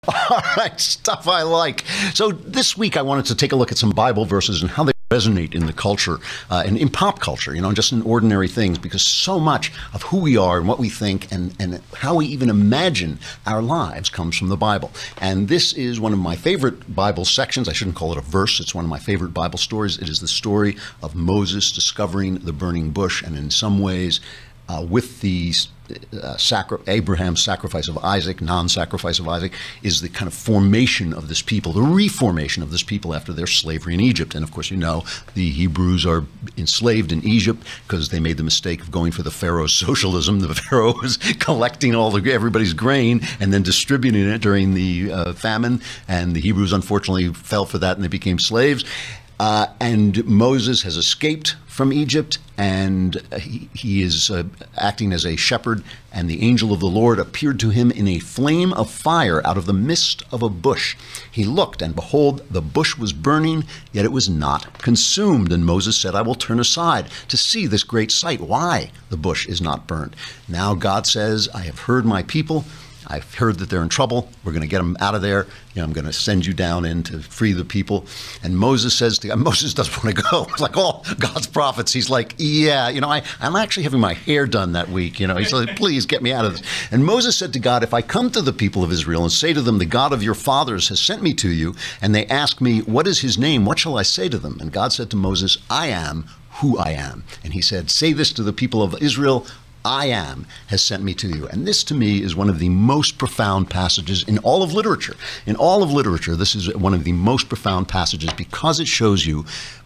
All right, stuff I like. So this week I wanted to take a look at some Bible verses and how they resonate in the culture and in pop culture, just in ordinary things, because so much of who we are and what we think and how we even imagine our lives comes from the Bible. And this is one of my favorite Bible sections. I shouldn't call it a verse. It's one of my favorite Bible stories. It is the story of Moses discovering the burning bush, and in some ways with the Abraham's sacrifice of Isaac, non-sacrifice of Isaac, is the kind of formation of this people, the reformation of this people after their slavery in Egypt. And of course, the Hebrews are enslaved in Egypt because they made the mistake of going for the Pharaoh's socialism. The Pharaoh was collecting everybody's grain and then distributing it during the famine. And the Hebrews unfortunately fell for that and they became slaves. And Moses has escaped from Egypt, and he is acting as a shepherd, and the angel of the Lord appeared to him in a flame of fire out of the midst of a bush. He looked, and behold, the bush was burning, yet it was not consumed. And Moses said, I will turn aside to see this great sight, why the bush is not burned. Now God says, I have heard my people. I've heard that they're in trouble. We're going to get them out of there. I'm going to send you down in to free the people. And Moses says to God, Moses doesn't want to go. It's like all God's prophets. He's like, yeah, I'm actually having my hair done that week. He's like, please get me out of this. And Moses said to God, if I come to the people of Israel and say to them, the God of your fathers has sent me to you, and they ask me, what is his name? What shall I say to them? And God said to Moses, I am who I am. And he said, say this to the people of Israel, I am has sent me to you. And this to me is one of the most profound passages in all of literature. In all of literature, this is one of the most profound passages because it shows you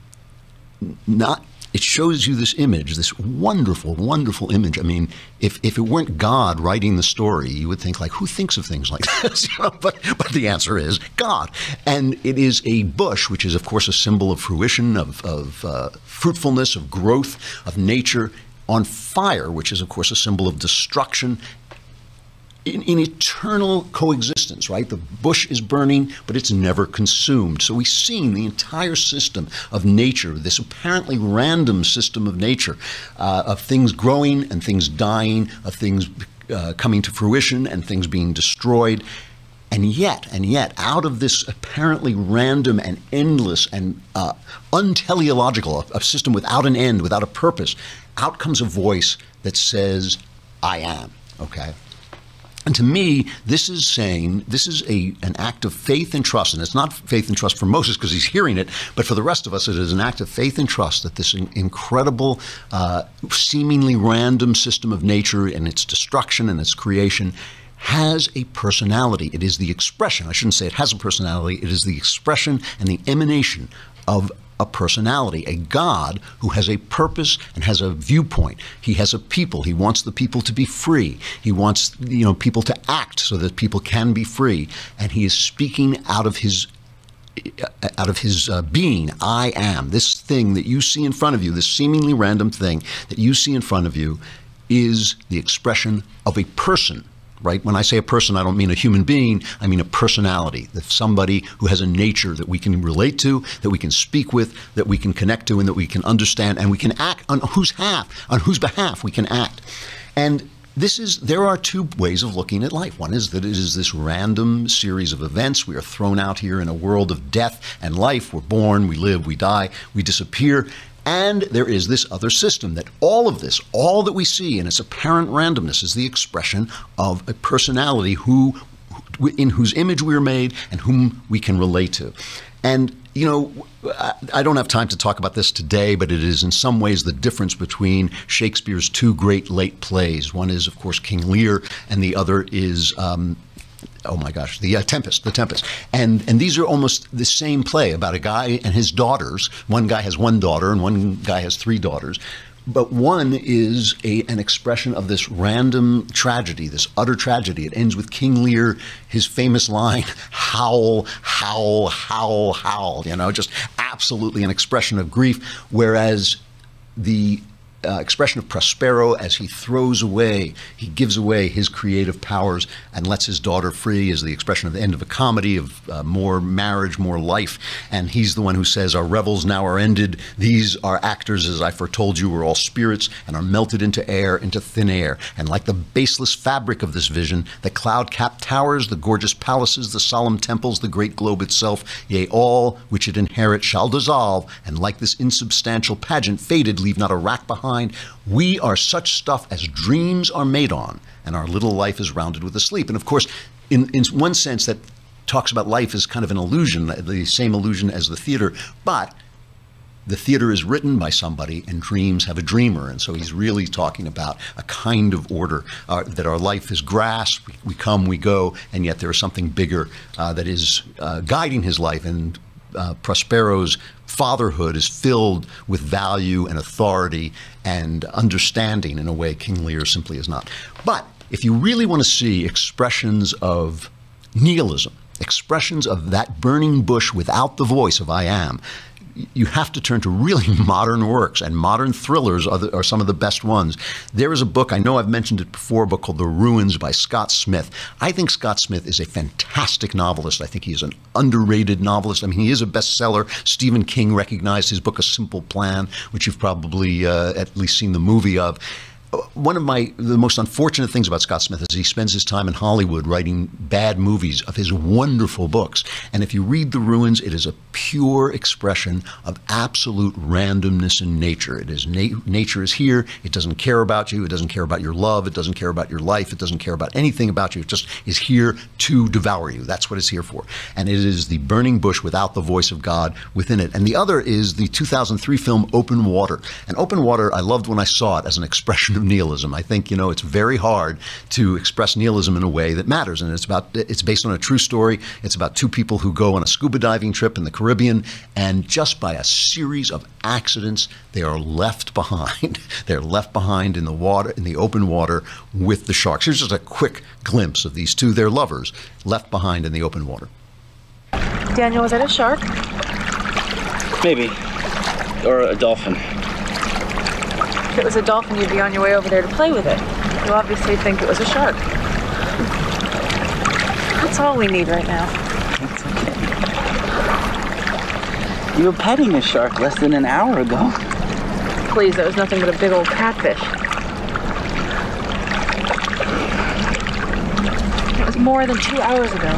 this image, this wonderful, wonderful image. I mean, if it weren't God writing the story, you would think, like, who thinks of things like this? But the answer is God. And it is a bush, which is, of course, a symbol of fruition, of fruitfulness, of growth, of nature, on fire, which is, of course, a symbol of destruction, in eternal coexistence, right? The bush is burning, but it's never consumed. So we've seen the entire system of nature, this apparently random system of nature, of things growing and things dying, of things coming to fruition and things being destroyed. And yet, out of this apparently random and endless and unteleological, a system without an end, without a purpose, out comes a voice that says, I am, okay? And to me, this is an act of faith and trust. And it's not faith and trust for Moses because he's hearing it, but for the rest of us, it is an act of faith and trust that this incredible, seemingly random system of nature and its destruction and its creation has a personality. It is the expression, I shouldn't say it has a personality, it is the expression and the emanation of a personality, a God who has a purpose and has a viewpoint. He has a people. He wants the people to be free. He wants, people to act so that people can be free. And he is speaking out of his being. I am. This thing that you see in front of you, this seemingly random thing that you see in front of you, is the expression of a person. Right? When I say a person, I don't mean a human being. I mean a personality, somebody who has a nature that we can relate to, that we can speak with, that we can connect to, and that we can understand, and we can act on whose behalf we can act. And there are two ways of looking at life. One is that it is this random series of events. We are thrown out here in a world of death and life. We're born, we live, we die, we disappear. And there is this other system that all of this, all that we see in its apparent randomness, is the expression of a personality in whose image we are made and whom we can relate to. And, I don't have time to talk about this today, but it is in some ways the difference between Shakespeare's two great late plays. One is, of course, King Lear, and the other is the Tempest. And these are almost the same play about a guy and his daughters. One guy has one daughter and one guy has three daughters. But one is an expression of this random tragedy, this utter tragedy. It ends with King Lear, his famous line, howl, howl, howl, howl, just absolutely an expression of grief. Whereas the expression of Prospero as he gives away his creative powers and lets his daughter free, is the expression of the end of a comedy, of more marriage, more life. And he's the one who says, our revels now are ended. These are actors, as I foretold you, were all spirits and are melted into air, into thin air. And like the baseless fabric of this vision, the cloud-capped towers, the gorgeous palaces, the solemn temples, the great globe itself, yea, all which it inherit shall dissolve, and like this insubstantial pageant faded, leave not a rack behind. We are such stuff as dreams are made on, and our little life is rounded with a sleep. And of course, in one sense, that talks about life as kind of an illusion, the same illusion as the theater, but the theater is written by somebody and dreams have a dreamer. And so he's really talking about a kind of order, that our life is grass, we come, we go, and yet there is something bigger that is guiding his life. And Prospero's fatherhood is filled with value and authority and understanding in a way King Lear simply is not. But if you really want to see expressions of nihilism, expressions of that burning bush without the voice of I am, you have to turn to really modern works, and modern thrillers are some of the best ones. There is a book, I know I've mentioned it before, a book called The Ruins by Scott Smith. I think Scott Smith is a fantastic novelist. I think he is an underrated novelist. I mean, he is a bestseller. Stephen King recognized his book, A Simple Plan, which you've probably at least seen the movie of. One of the most unfortunate things about Scott Smith is he spends his time in Hollywood writing bad movies of his wonderful books. And if you read The Ruins, it is a pure expression of absolute randomness in nature. It is nature is here. It doesn't care about you. It doesn't care about your love. It doesn't care about your life. It doesn't care about anything about you. It just is here to devour you. That's what it's here for. And it is the burning bush without the voice of God within it. And the other is the 2003 film Open Water. And Open Water, I loved when I saw it as an expression of nihilism. I think, it's very hard to express nihilism in a way that matters. And it's based on a true story. It's about two people who go on a scuba diving trip in the Caribbean, and just by a series of accidents, they are left behind. They're left behind in the water, in the open water with the sharks. Here's just a quick glimpse of these two, their lovers, left behind in the open water. Daniel, was that a shark? Maybe. Or a dolphin. If it was a dolphin, you'd be on your way over there to play with it. You obviously think it was a shark. That's all we need right now. That's okay. You were petting a shark less than an hour ago. Please, that was nothing but a big old catfish. It was more than 2 hours ago.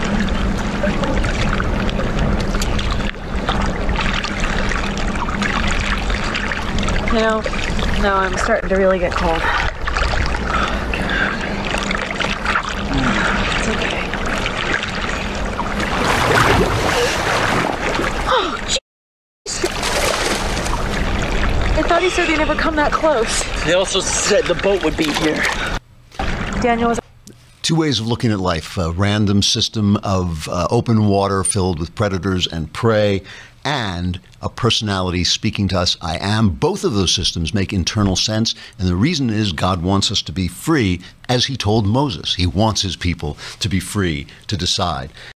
No, I'm starting to really get cold. It's okay. Oh, jeez. I thought he said he'd never come that close. They also said the boat would be here. Daniel was... Two ways of looking at life: a random system of open water filled with predators and prey, and a personality speaking to us, I am. Both of those systems make internal sense, and the reason is God wants us to be free, as he told Moses. He wants his people to be free to decide.